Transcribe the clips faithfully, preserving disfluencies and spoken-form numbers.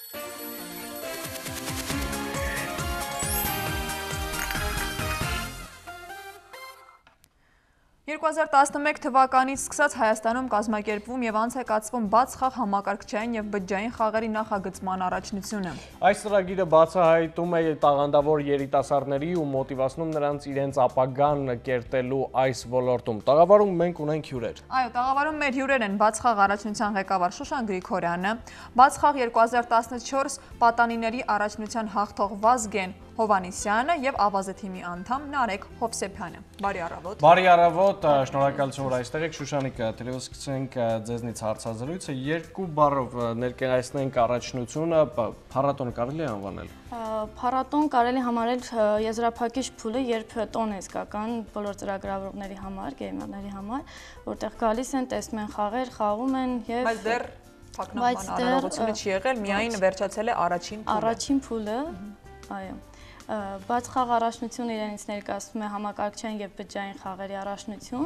երկու հազար տասնմեկ թվականից սկսած Հայաստանում կազմակերպվում եւ անց է կացվում բաց խաղ համակարգչային եւ բջջային խաղերի նախագծման առաջնությունը։ Այս ծրագիրը բացահայտում է տաղանդավոր երիտասարդների ու մոտիվացնում նրանց իրենց ապագան կերտելու այս ոլորտում։ Տաղավարում մենք ունենք հյուրեր։ Այո, տաղավարում մեր հյուրեր են բաց խաղ առաջնության ղեկավար Շուշան Գրիգորյանը, բաց խաղ երկու հազար տասնչորս պատանիների առաջնության հաղթող Վազգեն Հովանիսյանը եւ ավազե թիմի անդամ Նարեկ Հովսեփյանը։ Բարի առավոտ։ Բարի առավոտ, շնորհակալություն որ այստեղ եք Շուշանիկ, թերևս սկսենք ձեզնից հարցազրույցը, երկու բառով ներկայացնենք առաջնությունը, փառատոն կարելի է անվանել։ Փառատոն կարելի համարել եզրափակիչ փուլը, երբ տոն է իսկական բոլոր ծրագրավորողների համար, գեյմերների համար, որտեղ գալիս են, տեսնում են խաղեր, խաղում են եւ Բայց դեռ փակնական արարողությունը չի եղել, միայն վերջացել է առաջին փուլը։ Առաջին փուլը, այո։ Բաց խաղ առաջնությունը իրենից ներկայացնում է համակարգչային եւ բջջային խաղերի առաջնություն,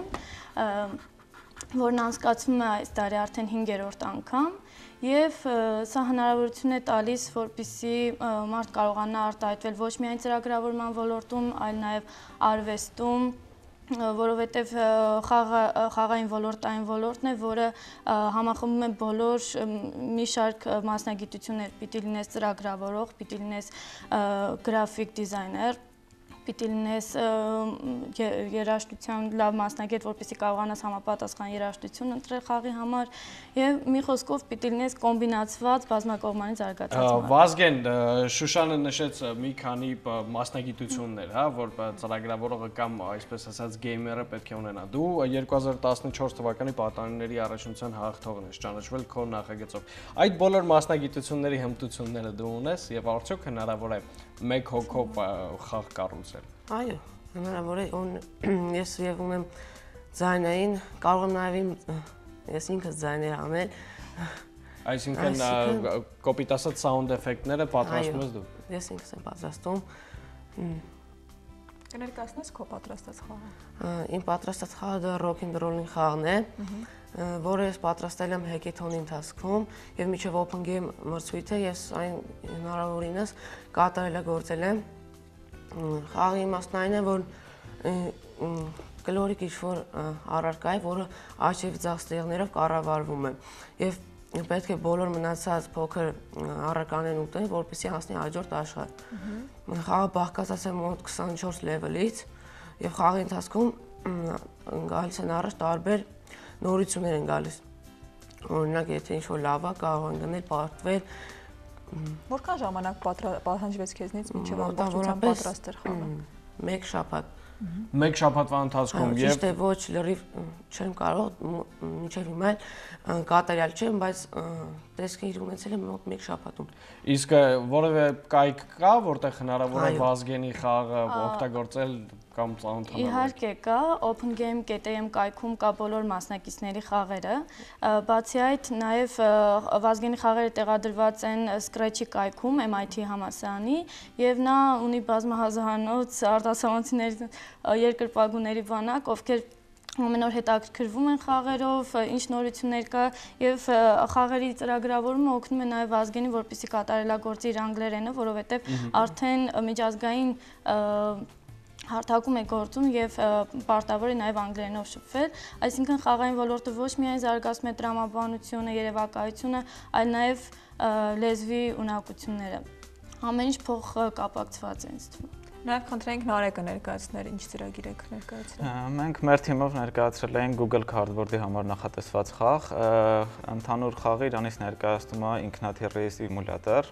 որն անցկացվում է այս տարի արդեն հինգերորդ անգամ եւ սա հնարավորություն է տալիս, որպեսզի մարդ կարողանա արտահայտվել ոչ միայն ծրագրավորման ոլորտում, այլ նաեւ արվեստում, որովհետև խաղային ոլորտը այն ոլորտն է, որը համախմբում է բոլոր մի շարք մասնագիտություններ, պիտի լինես ծրագրավորող, պիտի լինես գրաֆիկ դիզայներ, պիտի լինես երաժշտության լավ մասնագետ, որպեսզի կարողանաս համապատասխան երաժշտություն ընտրել խաղի համար եւ մի խոսքով պիտի լինես կոմբինացված բազմակողմանի զարգացած։ Վազգեն, Շուշանը նշեց մի քանի մասնագիտություններ, հա, որ ծրագրավորողը կամ այսպես ասած գեյմերը պետք է ունենա։ Դու երկու հազար տասնչորս թվականի պատանիների առաջնության հաղթողն ես, ճանաչվել քո նախագծով։ Այդ բոլոր մասնագիտությունների հմտությունները դու ունես եւ արդյոք հնարավոր է մեկ հոգով խաղ կառուցել։ Այո, հնարավոր է, ես եւ ունեմ ձայնային, կարող եմ նաեւ ես ինքս ձայներ անել։ Այսինքն կոպիտ ասած sound effect-ները պատրաստում ես դու։ Ես ինքս եմ պատրաստում։ Կներկայացնես քո պատրաստած խաղը։ Իմ պատրաստած խաղը դա rock and roll-ին խաղն է, որը ես պատրաստել եմ հեքեթոնի ընթացքում եւ միջև open game մրցույթը ես այն հնարավորինս կատարելագործել եմ։ Խաղի իմաստն այն է, որ կլորիկ ինչ-որ առարկա է, որը աջ եւ ձախ ստեղներով կառավարվում է եւ պետք է բոլոր մնացած փոքր առարկաներն ուտեն, որպեսզի հասնի հաջորդ աշխարհ։ Խաղը բաղկացած է մոտ քսանչորս լեվելից եւ խաղի ընթացքում գալիս են առաջ տարբեր նորություններ են գալիս։ Օրինակ, եթե ինչ-որ լավ է, կարող են գնել, պարտվել։ Որքան ժամանակ պահանջվեց քեզնից մինչև ամբողջությամբ պատրաստել խաղը։ Մեկ շաբաթ։ Մեկ շաբաթվա ընթացքում եւ Ճիշտ է, ոչ լրիվ չեմ կարող, մինչև հիմա կատարյալ չեմ, բայց տեսքը իր ունեցել եմ մոտ մեկ շաբաթում։ Իսկ որևէ կայք կա, որտեղ հնարավոր է Վազգենի խաղը օգտագործել կամ ծանոթանալ։ Իհարկե կա, open game dot a m կայքում կա բոլոր մասնակիցների խաղերը, բացի այդ նաև Վազգենի խաղերը տեղադրված են Scratch-ի կայքում M I T համալսարանի եւ նա ունի բազմահազարանոց արտասահմանցիների երկրպագուների բանակ, ովքեր ամեն օր հետաքրքրվում են խաղերով, ինչ նորություններ կա եւ խաղերի ծրագրավորումը օգնում է նաեւ Վազգենին, որպեսզի կատարելագործի իր անգլերենը, որովհետեւ արդեն միջազգային հարթակում է գործում եւ պարտավոր է նաեւ անգլերենով շփվել, այսինքն խաղային ոլորտը ոչ միայն զարգացում է տրամաբանությունը, երևակայությունը, այլ նաեւ լեզվի ունակությունները։ Ամեն ինչ փոխ կապակցված է ինձ թվում։ Նաև խնդրենք Նարեկը ներկայացնել, ինչ ծրագիր եք ներկայացրել։ Մենք մեր թիմով ներկայացրել ենք Google Cardboard-ի համար նախատեսված խաղ, ընդհանուր խաղը իրանից ներկայացնում է ինքնաթիռի սիմուլյատոր,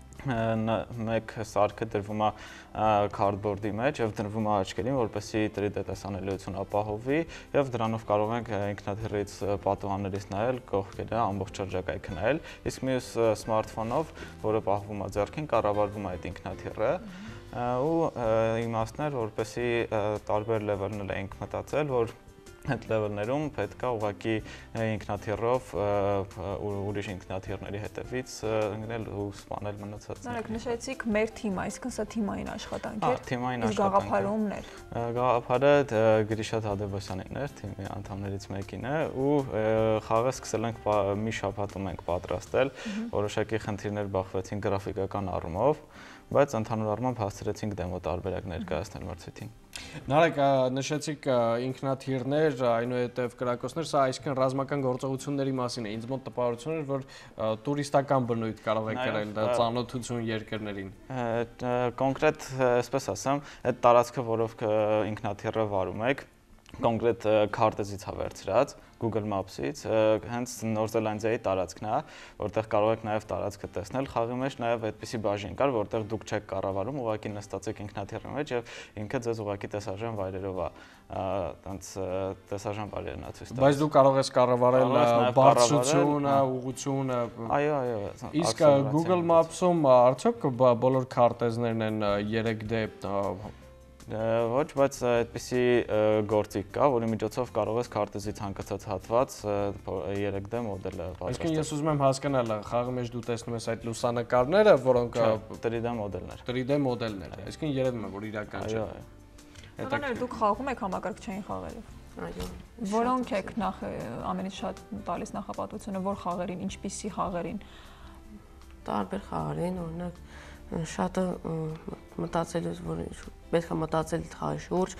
մեկ սարքը դրվում է cardboard-ի մեջ եւ դրվում է աչքերին, որպեսզի տրի դե տեսանելիություն ապահովի եւ դրանով կարող ենք ինքնաթիռից պատուհաններից նայել, կողքերը ամբողջ շրջակայքը նայել, իսկ մյուս սմարթֆոնով, որը պահվում է ձեռքին, կառավարվում է այդ ինքնաթիռը ու իմաստներ, որպեսզի տարբեր լեվելներ ենք մտածել, որ այդ լեվելներում պետք է ուղղակի ինքնաթիռով ուրիշ ինքնաթիռների հետևից ընկնել ու սպանել մնացածը։ Նարեկ նշեցիք մեր թիմը, այսինքն սա թիմային աշխատանք է։ է։ Թիմային աշխատանք։ Գաղափարը ումն էր։ Գաղափարը Գրիշա Թադևոսյանին էր, թիմի անդամներից մեկին է, ու խաղը սկսել ենք մի շաբաթում ենք պատրաստել, որոշակի խնդիրներ բախվեցին գրաֆիկական առումով, բայց ընդհանուր առմամբ հասցրեցինք դեմո տարբերակ ներկայացնել մրցույթին։ Նարեկ, նշեցիք ինքնաթիռներ, այնուհետև կրակոցներ, սա այսինքն ռազմական գործողությունների մասին է։ Ինձ մոտ տպավորություն էր, որ տուրիստական բնույթ կարող է կրել ծանոթություն երկրներին։ Կոնկրետ, այսպես ասեմ, այդ տարածքը, որով ինքնաթիռը վարում եք, կոնկրետ քարտեզից է վերցրած, Google Maps-ից, հենց Նոր Զելանդիայի տարածքն է, որտեղ կարող եք նաև տարածքը տեսնել։ Խաղի մեջ նաև այդպիսի բաժին կար, որտեղ դուք չեք կառավարում, ուղղակի նստած եք ինքնաթիռի մեջ եւ ինքը ձեզ ուղղակի տեսարժան վայրերով է, այնց տեսարժան վայրերն է ցույց տալիս։ Բայց դու կարող ես կառավարել բարձրությունը, ուղղությունը։ Այո, այո։ Իսկ Google Maps-ում արդյոք բոլոր քարտեզներն են երեք դե Ոչ, բայց այդպիսի գործիք կա, որի միջոցով կարող ես քարտեզի ցանկացած հատված երեք դե մոդելը պատրաստել։ Այսինքն ես ուզում եմ հասկանալ, խաղի մեջ դու տեսնում ես այդ լուսանկարները, որոնք տրի դե մոդելներ։ տրի դե մոդելներ։ Այսինքն երևում է, որ իրական չէ։ Այո։ Դուք խաղում եք համակարգչային խաղերով։ Այո։ Որոնք եք նախ ամենից շատ տալիս նախապատվությունը, որ խաղերին, ինչպիսի խաղերին։ Տարբեր խաղերին, օրինակ շատը մտածել ես, որ պետք է մտածել խաղի շուրջ։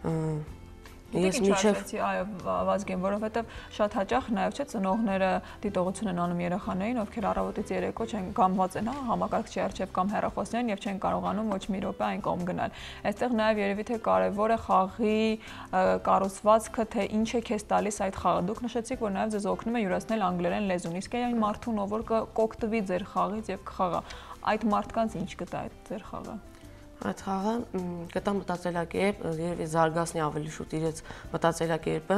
Ես միջև այո, Վազգեն, որովհետև շատ հաճախ նաև չէ ծնողները դիտողություն են անում երեխաներին, ովքեր առավոտից երեկո չեն կամված են, հա, համակարգչի առջև կամ հեռախոսներին եւ չեն կարողանում ոչ մի րոպե այն կողմ գնալ։ Այստեղ նաև երևի թե կարևոր է խաղի կառուցվածքը, թե ինչ է քեզ տալիս այդ խաղը։ Դուք նշեցիք, որ նաև ձեզ օգնում է յուրացնել անգլերեն լեզուն, իսկ այն մարդուն, ով որ կօգտվի ձեր խաղից եւ կխաղա, այդ մարդկանց ինչ կտա այդ ձեր խաղը։ Այդ խաղը կտա մտածելակերպ, երևի զարգացնի ավելի շուտ իրենց մտածելակերպը։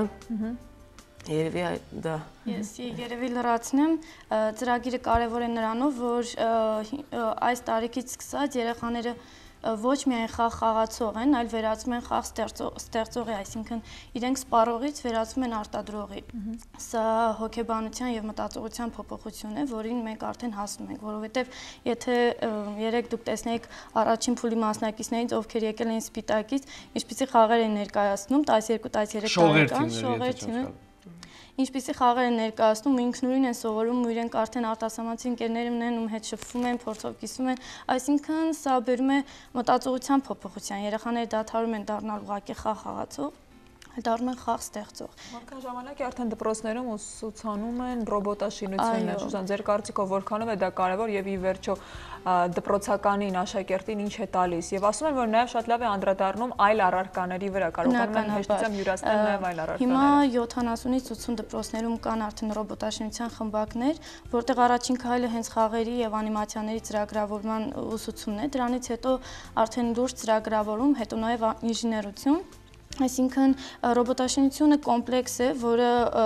Երևի դա։ Ես երևի լրացնեմ, ծրագիրը կարևոր է նրանով, որ այս տարիքից սկսած երեխաները ոչ միայն խաղ խաղացող են, այլ վերածվում են խաղ ստեղծողի, այսինքն իրենք սպառողից վերածվում են արտադրողի։ Սա հոգեբանության եւ մտածողության փոփոխություն է, որին մենք արդեն հասնում ենք, որովհետեւ եթե երեք դուք տեսնեիք առաջին փուլի մասնակիցներից, ովքեր եկել են Սպիտակից, ինչպիսի խաղեր են ներկայացնում, տասներկու տասներեք տարեկան շողերթին, ինչպիսի խաղեր են ներկայացնում, ինքնուրույն են սովորում, ու իրենք արդեն արտասահմանցի ընկերներ ունեն, ում հետ շփվում են, փորձով կիսում են, այսինքն սա բերում է մտածողության փոփոխության, երեխաները դադարում են դառնալ ուղղակի խաղ խաղացող, դառնում են խաղ ստեղծող։ Որքան ժամանակ է արդեն դպրոցներում ուսուցանում են ռոբոտաշինությունը, Շուշան, ձեր կարծիքով որքանով է դա կարևոր եւ ի վերջո դպրոցականին աշակերտին ինչ է տալիս եւ ասում են, որ նաեւ շատ լավ է անդրադառնում այլ առարկաների վրա, կարողանում են հեշտությամբ յուրացնել նաեւ այլ առարկաներ։ Հիմա յոթանասունից ութսուն դպրոցներում կան արդեն ռոբոտաշինության խմբակներ, որտեղ առաջին քայլը հենց խաղերի եւ անիմացիաների ծրագրավորման ուսուցումն է, դրանից հետո արդեն լուրջ ծրագրավորում, հետո նաեւ ինժեներություն։ Այսինքն ռոբոտաշինությունը կոմպլեքս է, որը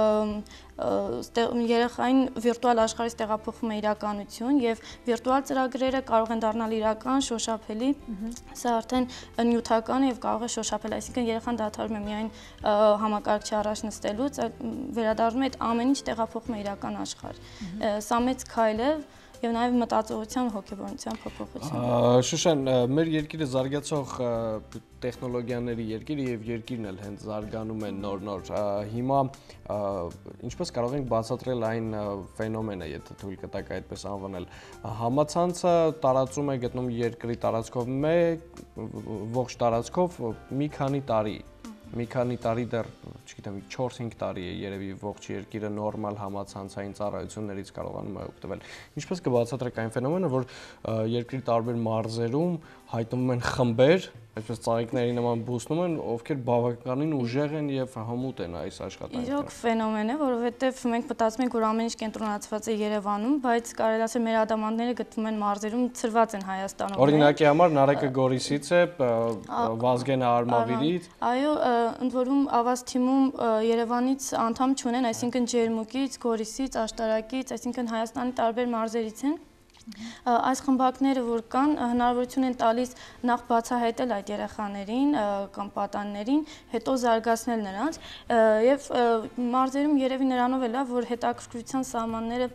երեխային վիրտուալ աշխարհից տեղափոխում է իրականություն եւ վիրտուալ ծրագրերը կարող են դառնալ իրական, շոշափելի, սա արդեն նյութական է եւ կարող է շոշափել, այսինքն երեխան դադարում է միայն համակարգչի առաջ նստելուց, վերադառնում է այդ ամեն ինչ տեղափոխում է իրական աշխարհ։ Սա մեծ քայլ է եւ նաեւ մտածողության հոգեբանության փոփոխություն։ Շուշան, մեր երկիրը զարգացող տեխնոլոգիաների երկիր եւ երկիրն էլ հենց զարգանում է նոր-նոր։ Հիմա ինչպես կարող ենք բացատրել այն ֆենոմենը, եթե թույլ կտաք այդպես անվանել, համացանցը տարածում է գտնում երկրի տարածքով մեկ ողջ տարածքով մի քանի տարի մի քանի տարի դեռ, չգիտեմ, չորս-հինգ տարի է երևի ողջ երկիրը նորմալ համացանցային ծառայություններից կարողանում է օգտվել։ Ինչպես կբացատրեք այն ֆենոմենը, որ երկրի տարբեր մարզերում հայտնվում են խմբեր, այսպես ծաղիկների նման բուսնում են, ովքեր բավականին ուժեղ են եւ հմուտ են այս աշխատանքը։ Իրոք ֆենոմեն է, որովհետեւ մենք մտածում ենք, որ ամեն ինչ կենտրոնացված է Երևանում, բայց կարելի ասել մեր ադամանդները գտնվում են մարզերում, ցրված են Հայաստանում։ Օրինակի համար Նարեկը Գորիսից է, Վազգենը Արմավիրից։ Այո, ընդ որում ավազ թիմում Երևանից անդամ չունեն, այսինքն Ջերմուկից, Գորիսից, Աշտարակից, այսինքն Հայաստանի տարբեր մարզերից են։ Այս խմբակները, որ կան, հնարավորություն են տալիս նախ բացահայտել այդ երեխաներին կամ պատանիներին, հետո զարգացնել նրանց, եւ մարզերում երևի նրանով է լավ, որ հետաքրքրության սահմանները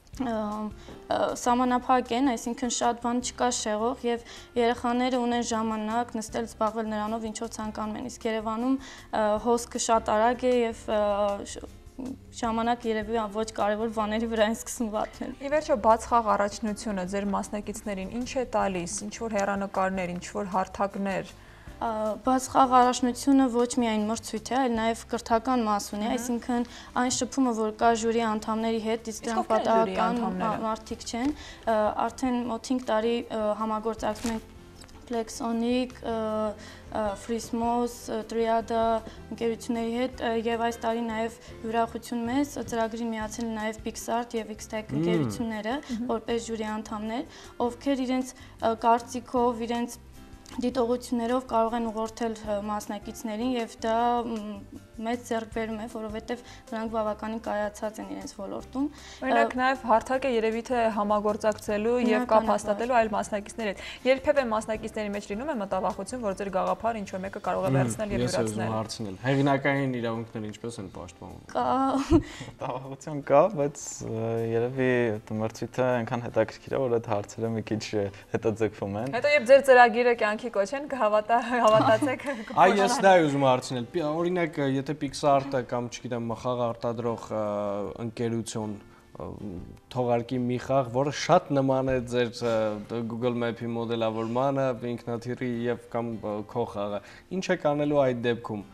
սահմանափակ են, այսինքն շատ բան չկա շեղող եւ երեխաները ունեն ժամանակ նստել զբաղվել նրանով, ինչ որ ցանկանում են, իսկ Երևանում հոսքը շատ արագ է եւ ժամանակ երևի ոչ կարևոր բաների վրա են սկսում վատնել։ Ի վերջո բաց խաղ առաջնությունը ձեր մասնակիցներին ինչ է տալիս, ինչ որ հեռանկարներ, ինչ որ հարթակներ։ Բաց խաղ առաջնությունը ոչ միայն մրցույթ է, այլ նաև կրթական մաս ունի, այսինքն այն շփումը, որ կա ժյուրի անդամների հետ, իսկ դրանք պատահական մարդիկ չեն, արդեն մոտ հինգ տարի համագործակցում ենք Plexonic, Frismos, Triada ընկերությունների հետ եւ այս տարի նաեւ ուրախություն մեզ ծրագրին միացել են նաեւ Pixart եւ X-Tech ընկերությունները որպես ժյուրի անդամներ, ովքեր իրենց կարծիքով, իրենց դիտողություններով կարող են ուղղորդել մասնակիցներին եւ դա մեծ ձեռքբերում է, որովհետեւ նրանք բավականին կայացած են իրենց ոլորտում։ Օրինակ նաեւ հարթակ է երևի թե համագործակցելու եւ կապ հաստատելու այլ մասնակիցների հետ։ Երբևէ մասնակիցների մեջ լինում է մտավախություն, որ ձեր գաղափարը ինչ որ մեկը կարող է վերցնել եւ յուրացնել։ Ես ուզում հարցնել։ Հեղինակային իրավունքները ինչպես են պաշտպանվում։ Կա մտավախություն կա, բայց երևի մրցույթը այնքան հետաքրքիր է, որ այդ հարցերը մի քիչ հետաձգվում են։ Հետո երբ ձեր ծրագիրը կյանքի կոչեն, կհավատա հավատացեք։ Այ ես դա ուզում հարցնել։ Օրինակ եթե Pixart-ը կամ չգիտեմ խաղ արտադրող ընկերություն թողարկի մի խաղ, որը շատ նման է ձեր Google Map-ի մոդելավորմանը, ինքնաթիռի եւ կամ քո խաղը, ինչ է կանելու այդ դեպքում,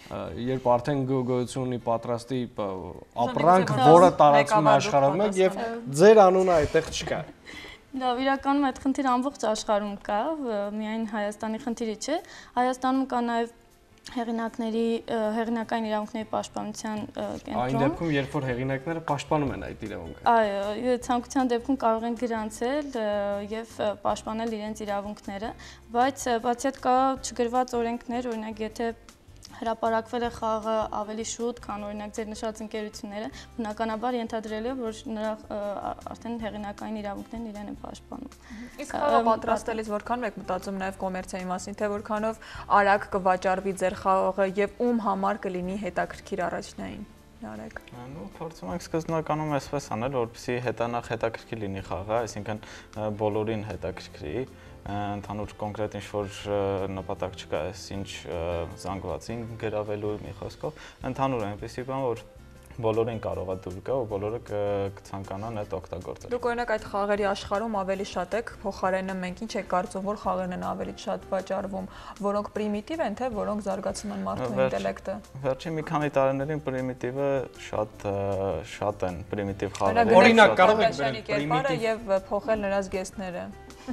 երբ արդեն գոյություն ունի պատրաստի ապրանք, որը տարածվում է աշխարհում եւ ձեր անունը այդտեղ չկա։ Լավ, իրականում այդ խնդիրը ամբողջ աշխարհում կա, միայն Հայաստանի խնդիրը չէ։ Հայաստանում կա նաեւ հեղինակների հեղինակային իրավունքների պաշտպանության կենտրոն։ Այն դեպքում, երբ որ հեղինակները պաշտպանում են այդ իրավունքը։ Այո, ցանկության դեպքում կարող են գրանցել եւ պաշտպանել իրենց իրավունքները, բայց բացի այդ կա չգրված օրենքներ, օրինակ եթե հրապարակվել է խաղը ավելի շուտ, քան օրինակ ձեր նշած ընկերությունները, բնականաբար ենթադրել է, որ նրա արդեն հեղինակային իրավունքներն իրեն են պաշտպանում։ Իսկ խաղը պատրաստելիս որքան եք մտածում նաև կոմերցիայի մասին, թե որքանով արագ կվաճառվի ձեր խաղը եւ ում համար կլինի հետաքրքիր առաջնային։ Նարեկ։ Նու փորձում ենք սկզբնականում այսպես անել, որպեսզի հետանախ հետաքրքիր լինի խաղը, այսինքն բոլորին հետաքրքրի, ընդհանուր կոնկրետ ինչ-որ նպատակ չկա, ինչ զանգվածին գրավելու մի խոսքով, ընդհանուր այնպեսի բան, որ բոլորին կարող է դուր գա ու բոլորը կցանկանան այդ օգտագործել։ Դուք օրինակ այդ խաղերի աշխարհում ավելի շատ եք, փոխարենը մենք ինչ եք կարծում, որ խաղերն են ավելի շատ վաճառվում, որոնք պրիմիտիվ են, թե որոնք զարգացնում են մարդու ինտելեկտը։ Վերջին մի քանի տարիներին պրիմիտիվը շատ շատ են, պրիմիտիվ խաղերը։ Օրինակ կարող եք բերել պրիմիտիվ եւ փոխել նրա զգեստները։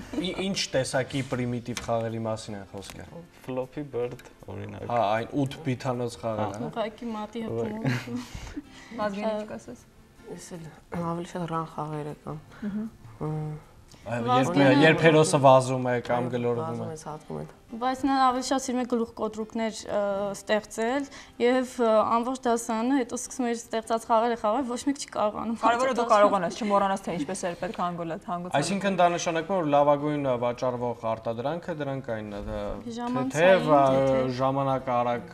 Ինչ տեսակի պրիմիտիվ խաղերի մասին է խոսքը։ Floppy Bird օրինակ։ Հա, այն ութ բիթանոց խաղերը։ Ուղղակի մատի հպում։ Մազգին ինչ կասես։ Ես էլ ավելի շատ ռան խաղեր եկան։ Երբ երբ հերոսը վազում է կամ գլորվում է։ Հատվում են։ Բայց նա ավելի շատ սիրում է գլուխ կոտրուկներ ստեղծել եւ ամբողջ դասարանը հետո սկսում էր ստեղծած խաղերը խաղալ, ոչ մեկ չի կարողանում։ Կարևորը դու կարողանաս չմոռանաս թե ինչպես էր պետք հանգոլը հանգուցել։ Այսինքն դա նշանակում է որ լավագույն վաճառվող արտադրանքը դրանք այն թե ժամանակ արագ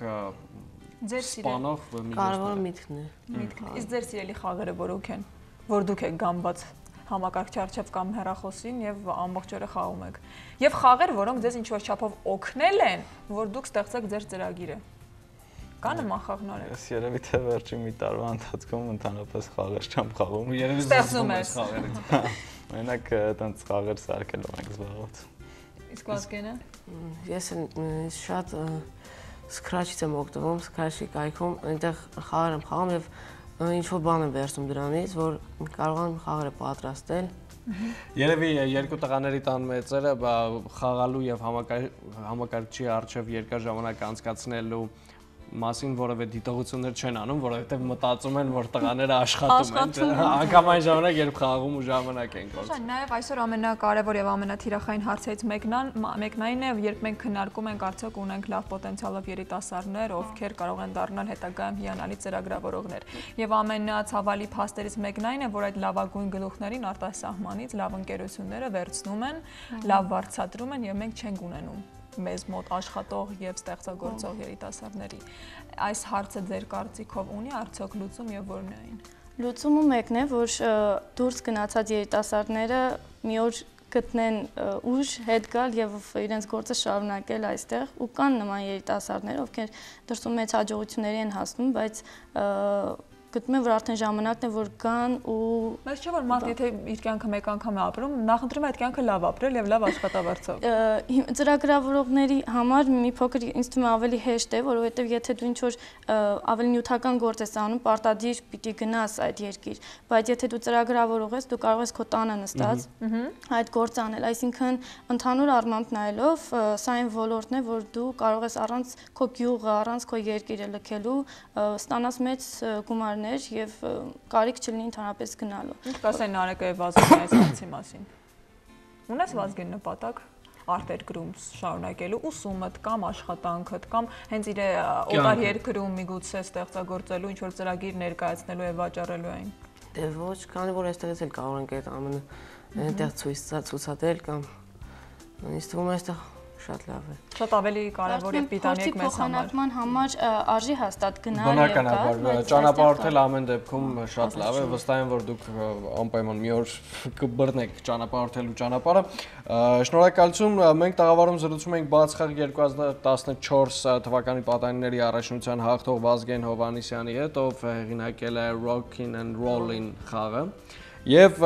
ձեր սպանող կարևորը միտքն է։ Միտքն։ Իսկ ձեր սիրելի խաղերը որոնք են, որ դուք եք գամբած համակարգչի առջև կամ հեռախոսին եւ ամբողջ օրը խաղում եք։ Եվ խաղեր, որոնք ձեզ ինչ-որ չափով օգնել են, որ դուք ստեղծեք ձեր ծրագիրը։ Կա նման խաղներ։ Ես երևի թե վերջին մի տարվա ընթացքում ընդհանրապես խաղեր չեմ խաղում։ Ու երևի ստեղծում ես խաղերը։ Մենակ այդպես խաղեր սարքելով ենք զբաղված։ Իսկ Վազգենը։ Ես շատ Scratch-ից եմ օգտվում, Scratch-ի կայքում, այնտեղ խաղեր եմ խաղում եւ ինչ-որ բան եմ վերցնում դրանից, որ կարողանամ խաղերը պատրաստել։ Երևի երկու տղաների տան մեծերը խաղալու եւ համակարգչի առջև երկար ժամանակ անցկացնելու մասին որևէ դիտողություններ չեն անում, որովհետև մտածում են, որ տղաները աշխատում են, անգամ այն ժամանակ, երբ խաղում ու ժամանակ են կորցնում։ Նաև այսօր ամենակարևոր եւ ամենաթիրախային հարցերից մեկն մեկն այն է, երբ մենք քննարկում ենք արդյոք ունենք լավ պոտենցիալով երիտասարդներ, ովքեր կարող են դառնալ հետագայում հիանալի ծրագրավորողներ։ Եվ ամենացավալի փաստերից մեկն այն է, որ այդ լավագույն գլուխներին արտասահմանից լավ ընկերությունները վերցնում են, լավ վարձատրում են եւ մենք չենք ունենում մեզ մոտ աշխատող եւ ստեղծագործող երիտասարդների։ Այս հարցը ձեր կարծիքով ունի արդյոք լուծում եւ որն է այն։ Լուծումը մեկն է, որ դուրս գնացած երիտասարդները մի օր գտնեն ուժ հետ գալ եւ իրենց գործը շարունակել այստեղ ու կան նման երիտասարդներ, ովքեր դրսում մեծ հաջողությունների են հասնում, բայց գտնում եմ, որ արդեն ժամանակն է, որ գան ու Բայց չէ՞ որ մարդ եթե իր կյանքը մեկ անգամ է ապրում, նախընտրում է այդ կյանքը լավ ապրել եւ լավ աշխատավարձով։ Ծրագրավորողների համար մի փոքր ինձ թվում է ավելի հեշտ է, որովհետեւ եթե դու ինչ-որ ավելի նյութական գործ ես անում, պարտադիր պիտի գնաս այդ երկիր, բայց եթե դու ծրագրավորող ես, դու կարող ես քո տանը նստած այդ գործը անել, այսինքն ընդհանուր առմամբ նայելով, սա այն ոլորտն է, որ դու կարող ես առանց քո գյուղը, առանց քո երկիրը լքելու ստանաս մեծ գումար եւ կարիք չլինի ընդհանրապես գնալու։ Ինչ կասեն Նարեկը եւ Վազգենի այս հարցի մասին։ Ունես Վազգեն նպատակ արտերկրում շարունակելու ուսումդ կամ աշխատանքդ կամ հենց իր օտար երկրում միգուցե ստեղծագործելու ինչ որ ծրագիր ներկայացնելու եւ վաճառելու այն։ Դե ոչ, քանի որ այստեղից էլ կարող ենք այդ ամենը այնտեղ ցույց ցուցադրել կամ ինձ թվում է այստեղ շատ լավ է։ Շատ ավելի կարևոր է պիտանիք մեզ համար։ Փոխանակման համար արժի հաստատ գնալ եւ Բնականաբար, ճանապարհորդել ամեն դեպքում շատ լավ է, վստահ եմ, որ դուք անպայման մի օր կբռնեք ճանապարհորդելու ճանապարհը։ Շնորհակալություն, մենք տաղավարում զրուցում ենք բացխաղ երկու հազար տասնչորս թվականի պատանիների առաջնության հաղթող Վազգեն Հովհաննիսյանի հետ, ով հեղինակել է Rockin' and Rollin' խաղը։ Եվ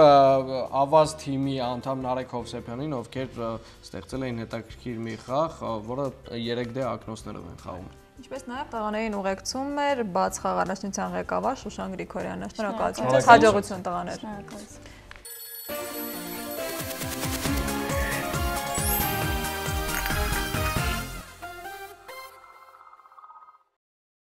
ավազ թիմի անդամ Նարեկ Հովսեփյանին, ովքեր ստեղծել էին հետաքրքիր մի խաղ, որը երեք դե ակնոցներով են խաղում։ Ինչպես նաև տղաներին ուղեկցում էր բաց խաղ առաջնության ղեկավար Շուշան Գրիգորյանը։ Շնորհակալություն։ Հաջողություն տղաներ։ Շնորհակալություն։